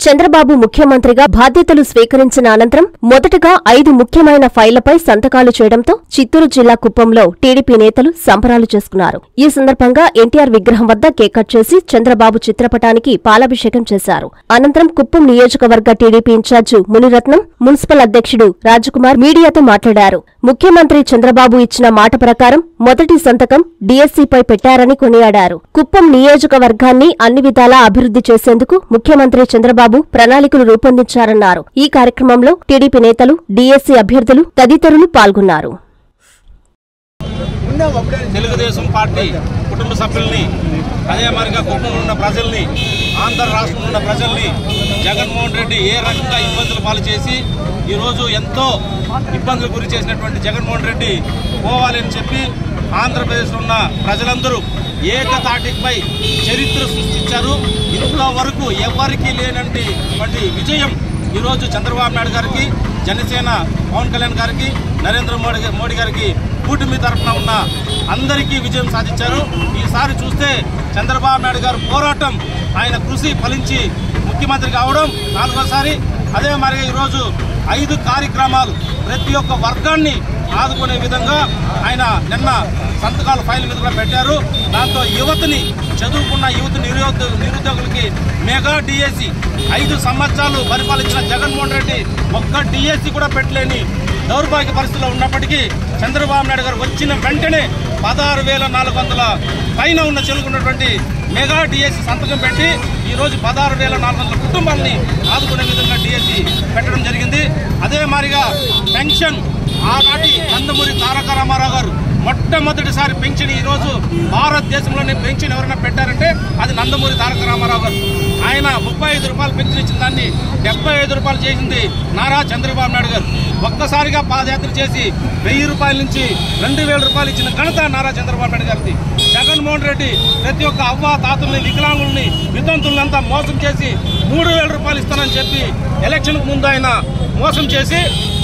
చంద్రబాబు ముఖ్యమంత్రిగా బాధ్యతలు స్వీకరించిన అనంతరం మొదటగా 5 ముఖ్యమైన ఫైళ్లపై సంతకాలు చేయడంతో చిత్తూరు జిల్లా కుప్పంలో టీడీపీ నేతలు సంబరాలు చేసుకున్నారు. ఈ సందర్భంగా ఎన్టీఆర్ విగ్రహం వద్ద కేక్ కట్ చేసి చంద్రబాబు చిత్రపటానికి పాలాభిషేకం చేశారు. అనంతరం కుప్పం నియోజకవర్గ టీడీపీ ఇన్ఛార్జి మునిరత్నం, మున్సిపల్ అధ్యక్షుడు రాజకుమార్ మీడియాతో మాట్లాడారు. ముఖ్యమంత్రి చంద్రబాబు ఇచ్చిన మాట ప్రకారం మొదటి సంతకం డీఎస్సీపై పెట్టారని కొనియాడారు. కుప్పం నియోజకవర్గాన్ని అన్ని విధాలా అభివృద్ధి చేసేందుకు ముఖ్యమంత్రి చంద్రబాబు ప్రణాళికలు రూపొందించారన్నారు. ఈ కార్యక్రమంలో టీడీపీ నేతలు, డీఎస్సీ అభ్యర్థులు తదితరులు పాల్గొన్నారు. తెలుగుదేశం పార్టీ కుటుంబ సభ్యుల్ని, అదే మరిగా కుటుంబంలో ఉన్న ప్రజల్ని, ఆంధ్ర రాష్ట్రంలో ఉన్న ప్రజల్ని జగన్మోహన్ రెడ్డి ఏ రకంగా ఇబ్బందులు పాలు చేసి ఈరోజు ఎంతో ఇబ్బందులు గురి చేసినటువంటి జగన్మోహన్ రెడ్డి పోవాలని చెప్పి ఆంధ్రప్రదేశ్లో ఉన్న ప్రజలందరూ ఏకతాటిపై చరిత్ర సృష్టించారు. ఇంతవరకు ఎవరికీ లేనటువంటి విజయం ఈరోజు చంద్రబాబు నాయుడు గారికి, జనసేన పవన్ కళ్యాణ్ గారికి, నరేంద్ర మోడీ గారికి కూటమి తరఫున ఉన్న అందరికీ విజయం సాధించారు. ఈసారి చూస్తే చంద్రబాబు నాయుడు గారు పోరాటం, ఆయన కృషి ఫలించి ముఖ్యమంత్రి కావడం 4వసారి. అదే మరి ఈరోజు 5 కార్యక్రమాలు ప్రతి ఒక్క వర్గాన్ని ఆదుకునే విధంగా ఆయన నిన్న సంతకాల ఫైల్ మీద కూడా పెట్టారు. దాంతో యువతని, చదువుకున్న యువత నిరుద్యోగులకి మెగా డిఎస్సి 5 సంవత్సరాలు పరిపాలించిన జగన్మోహన్ రెడ్డి ఒక్క డిఎస్సి కూడా పెట్టలేని దౌర్భాగ్య పరిస్థితిలో ఉన్నప్పటికీ చంద్రబాబు నాయుడు గారు వచ్చిన వెంటనే 16,400 పైన ఉన్న చెలుకున్నటువంటి మెగా డిఎస్సి సంతకం పెట్టి ఈరోజు 16,400 కుటుంబాలని ఆదుకునే విధంగా డిఎస్సి పెట్టడం జరిగింది. అదే మాదిరిగా పెన్షన్ ఆనాటి నందమూరి తారక రామారావు గారు మొట్టమొదటిసారి పెన్షన్ ఈరోజు భారతదేశంలోనే పెన్షన్ ఎవరైనా పెట్టారంటే అది నందమూరి తారక రామారావు గారు. ఆయన 35 రూపాయలు పెన్షన్ ఇచ్చిన దాన్ని 75 రూపాయలు చేసింది నారా చంద్రబాబు నాయుడు గారు. ఒక్కసారిగా పాదయాత్ర చేసి 1000 రూపాయల నుంచి 2000 రూపాయలు ఇచ్చిన ఘనత నారా చంద్రబాబు నాయుడు గారిది. జగన్మోహన్ రెడ్డి ప్రతి ఒక్క అవ్వ తాతల్ని, వికలాంగుల్ని, వితంతులంతా మోసం చేసి 3000 రూపాయలు ఇస్తానని చెప్పి ఎలక్షన్కు ముందు ఆయన మోసం చేసి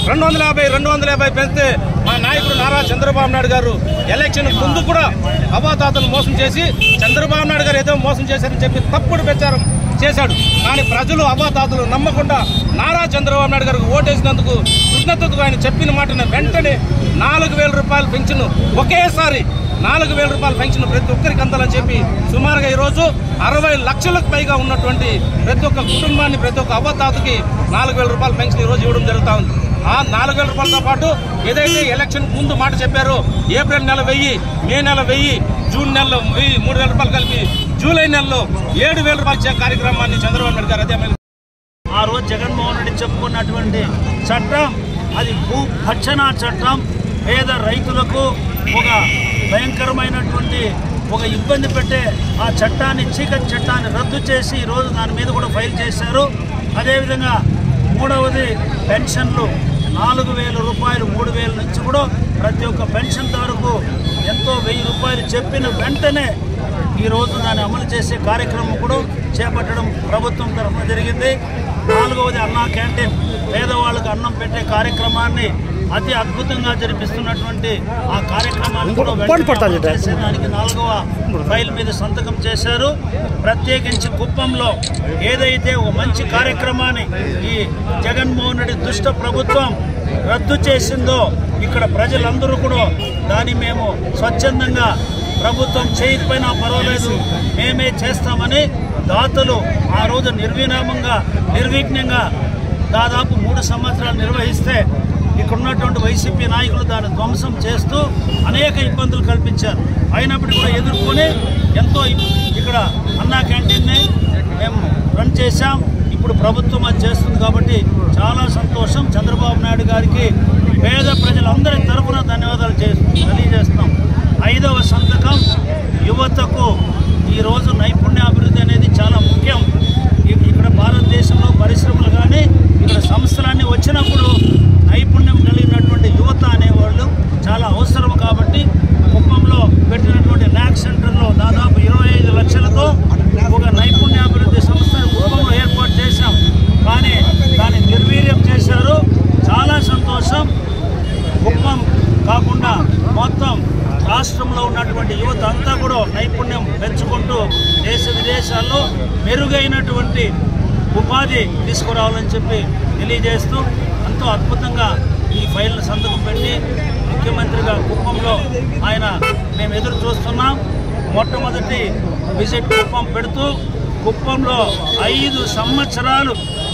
250 పెంచితే మా నాయకుడు నారా చంద్రబాబు నాయుడు గారు ఎలక్షన్ ముందు కూడా అవాతాతలు మోసం చేసి చంద్రబాబు నాయుడు గారు ఏదో మోసం చేశారని చెప్పి తప్పుడు ప్రచారం చేశాడు. కానీ ప్రజలు అవాతాతలు నమ్మకుండా నారా చంద్రబాబు నాయుడు గారికి ఓటేసినందుకు కృతజ్ఞతగా ఆయన చెప్పిన మాటను వెంటనే 4000 రూపాయలు పెన్షన్, ఒకేసారి 4000 రూపాయల పెన్షన్ ప్రతి ఒక్కరికి అందాలని చెప్పి సుమారుగా ఈరోజు 60 లక్షలకు పైగా ఉన్నటువంటి ప్రతి ఒక్క కుటుంబాన్ని, ప్రతి ఒక్క అవ్వతాతకి 4000 రూపాయల పెన్షన్ ఈరోజు ఇవ్వడం జరుగుతూ ఉంది. ఆ 4000 రూపాయలతో పాటు ఏదైతే ఎలక్షన్ ముందు మాట చెప్పారో ఏప్రిల్ నెల 1000, మే నెల 1000, జూన్ నెలలో 3000 రూపాయలు కలిపి జూలై నెలలో 7000 రూపాయలు ఇచ్చే కార్యక్రమాన్ని చంద్రబాబు నాయుడు గారు అదే ఆ రోజు జగన్మోహన్ రెడ్డి చెప్పుకున్నటువంటి చట్టం అది భూ భక్షణ చట్టం. పేద రైతులకు ఒక భయంకరమైనటువంటి ఒక ఇబ్బంది పెట్టే ఆ చట్టాన్ని, చీకటి చట్టాన్ని రద్దు చేసి ఈరోజు దాని మీద కూడా ఫైల్ చేశారు. అదేవిధంగా 3వది పెన్షన్లు 4000 రూపాయలు, 3000 నుంచి కూడా ప్రతి ఒక్క పెన్షన్దారుకు ఎంతో 1000 రూపాయలు చెప్పిన వెంటనే ఈరోజు దాన్ని అమలు చేసే కార్యక్రమం కూడా చేపట్టడం ప్రభుత్వం తరఫున జరిగింది. 4వది అన్నా క్యాంటీన్, పేదవాళ్ళకు అన్నం పెట్టే కార్యక్రమాన్ని అతి అద్భుతంగా జరిపిస్తున్నటువంటి ఆ కార్యక్రమాన్ని కూడా దానికి 4వ ఫైల్ మీద సంతకం చేశారు. ప్రత్యేకించి కుప్పంలో ఏదైతే ఒక మంచి కార్యక్రమాన్ని ఈ జగన్మోహన్ రెడ్డి దుష్ట ప్రభుత్వం రద్దు చేసిందో ఇక్కడ ప్రజలందరూ కూడా దాన్ని మేము స్వచ్ఛందంగా ప్రభుత్వం చేయకపోయినా పర్వాలేదు మేమే చేస్తామని దాతలు ఆ రోజు నిర్విఘ్నంగా దాదాపు 3 సంవత్సరాలు నిర్వహిస్తే ఇక్కడ ఉన్నటువంటి వైసీపీ నాయకులు దాన్ని ధ్వంసం చేస్తూ అనేక ఇబ్బందులు కల్పించారు. అయినప్పటికీ కూడా ఎదుర్కొని ఎంతో ఇక్కడ అన్నా క్యాంటీన్ని మేము రన్ చేశాం. ఇప్పుడు ప్రభుత్వం అది చేస్తుంది కాబట్టి చాలా సంతోషం. చంద్రబాబు నాయుడు గారికి పేద ప్రజలందరి తరఫున ధన్యవాదాలు తెలియజేస్తున్నాం. 5వ సంతకం యువతకు ఈరోజు నైపుణ్యాభివృద్ధి అనేది చాలా ముఖ్యం. ఇక్కడ భారతదేశంలో పరిశ్రమలు కానీ ఇక్కడ సంస్థలన్నీ వచ్చినప్పుడు నైపుణ్యం కలిగినటువంటి యువత అనేవాళ్ళు చాలా అవసరం. కాబట్టి కుప్పంలో పెట్టినటువంటి న్యాక్ సెంటర్లో దాదాపు 25 లక్షలతో ఒక నైపుణ్యాభివృద్ధి సంస్థను కుప్పంలో ఏర్పాటు చేశాం. కానీ దాన్ని నిర్వీర్యం చేశారు. చాలా సంతోషం. కుప్పం కాకుండా మొత్తం రాష్ట్రంలో ఉన్నటువంటి యువత అంతా కూడా నైపుణ్యం పెంచుకుంటూ దేశ విదేశాల్లో మెరుగైనటువంటి ఉపాధి తీసుకురావాలని చెప్పి తెలియజేస్తూ ఎంతో అద్భుతంగా ఈ ఫైల్ను సంతకం పెట్టి ముఖ్యమంత్రిగా కుప్పంలో ఆయన మేము ఎదురు చూస్తున్నాం. మొట్టమొదటి విజిట్ కుప్పం పెడుతూ కుప్పంలో 5 సంవత్సరాలు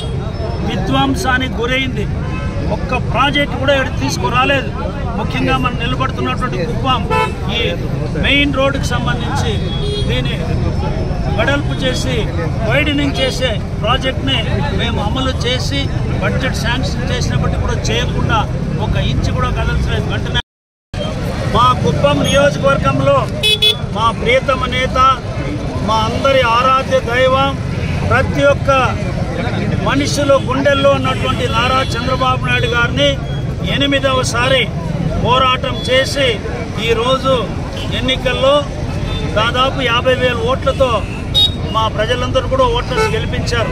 విధ్వంసానికి గురైంది. ఒక్క ప్రాజెక్టు కూడా ఇక్కడ తీసుకురాలేదు. ముఖ్యంగా మనం నిలబడుతున్నటువంటి కుప్పం ఈ మెయిన్ రోడ్డుకి సంబంధించి దీన్ని వెడల్పు చేసి వైడనింగ్ చేసే ప్రాజెక్ట్ని మేము అమలు చేసి బడ్జెట్ శాంక్షన్ చేసినప్పటికీ కూడా చేయకుండా 1 ఇంచు కూడా కదల్చలేదు. వెంటనే మా కుప్పం నియోజకవర్గంలో మా ప్రియతమ నేత, మా అందరి ఆరాధ్య దైవం, ప్రతి ఒక్క మనుషుల గుండెల్లో ఉన్నటువంటి నారా చంద్రబాబు నాయుడు గారిని 8వసారి పోరాటం చేసి ఈరోజు ఎన్నికల్లో దాదాపు 50,000 ఓట్లతో మా ప్రజలందరూ కూడా ఓట్లను గెలిపించారు.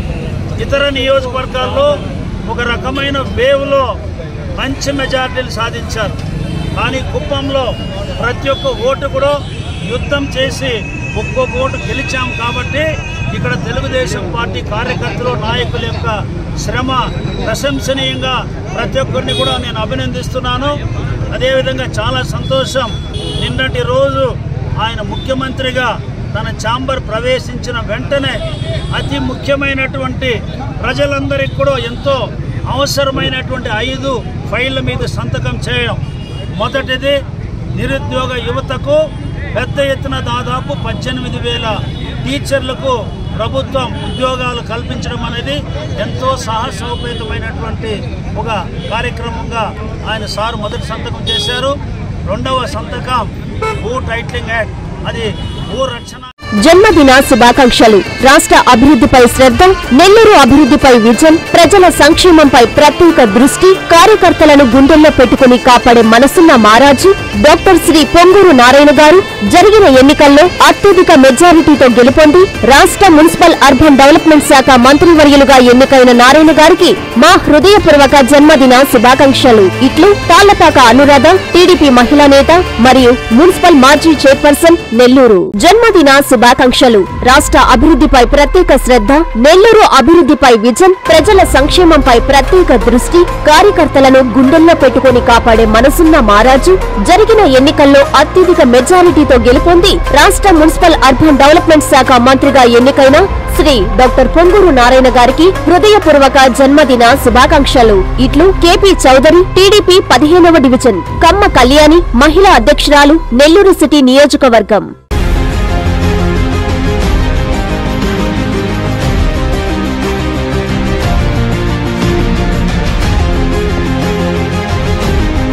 ఇతర నియోజకవర్గాల్లో ఒక రకమైన వేవ్లో మంచి మెజార్టీలు సాధించారు. కానీ కుప్పంలో ప్రతి ఒక్క ఓటు కూడా యుద్ధం చేసి ఒక్కొక్క ఓటు గెలిచాం. కాబట్టి ఇక్కడ తెలుగుదేశం పార్టీ కార్యకర్తలు, నాయకుల యొక్క శ్రమ ప్రశంసనీయంగా ప్రతి ఒక్కరిని కూడా నేను అభినందిస్తున్నాను. అదేవిధంగా చాలా సంతోషం, నిన్నటి రోజు ఆయన ముఖ్యమంత్రిగా తన ఛాంబర్ ప్రవేశించిన వెంటనే అతి ముఖ్యమైనటువంటి ప్రజలందరికీ కూడా ఎంతో అవసరమైనటువంటి 5 ఫైళ్ళ మీద సంతకం చేయడం. మొదటిది నిరుద్యోగ యువతకు పెద్ద ఎత్తున దాదాపు 18,000 టీచర్లకు ప్రభుత్వం ఉద్యోగాలు కల్పించడం అనేది ఎంతో సాహసోపేతమైనటువంటి ఒక కార్యక్రమంగా ఆయన సార్ మొదటి సంతకం చేశారు. 2వ సంతకం భూ టైటిలింగ్ యాక్ట్, అది భూ రక్షణ. జన్మదిన శుభాకాంక్షలు. రాష్ట్ర అభివృద్ధిపై శ్రద్ధ, నెల్లూరు అభివృద్ధిపై విజన్, ప్రజల సంక్షేమంపై ప్రత్యేక దృష్టి, కార్యకర్తలను గుండెల్లో పెట్టుకుని కాపాడే మనసున్న మహారాజు డాక్టర్ శ్రీ పొంగూరు నారాయణ గారు జరిగిన ఎన్నికల్లో అత్యధిక మెజారిటీతో గెలుపొంది రాష్ట్ర మున్సిపల్ అర్బన్ డెవలప్మెంట్ శాఖ మంత్రివర్యులుగా ఎన్నికైన నారాయణ గారికి మా హృదయపూర్వక జన్మదిన శుభాకాంక్షలు. ఇట్లు తాళ్లపాక అనురాధ, టీడీపీ మహిళా నేత మరియు మున్సిపల్ మాజీ చైర్పర్సన్, నెల్లూరు. జన్మదిన శుభాకాంక్షలు. రాష్ట్ర అభివృద్ధిపై ప్రత్యేక శ్రద్ధ, నెల్లూరు అభివృద్ధిపై విజన్, ప్రజల సంక్షేమంపై ప్రత్యేక దృష్టి, కార్యకర్తలను గుండెల్లో పెట్టుకుని కాపాడే మనసున్న మహారాజు జరిగిన ఎన్నికల్లో అత్యధిక మెజారిటీతో గెలుపొంది రాష్ట్ర మున్సిపల్ అర్బన్ డెవలప్మెంట్ శాఖ మంత్రిగా ఎన్నికైన శ్రీ డాక్టర్ పొంగూరు నారాయణ గారికి హృదయపూర్వక జన్మదిన శుభాకాంక్షలు. ఇట్లు కేపీ చౌదరి, టీడీపీ 15వ డివిజన్, కమ్మ కళ్యాణి, మహిళా అధ్యక్షురాలు, నెల్లూరు సిటీ నియోజకవర్గం.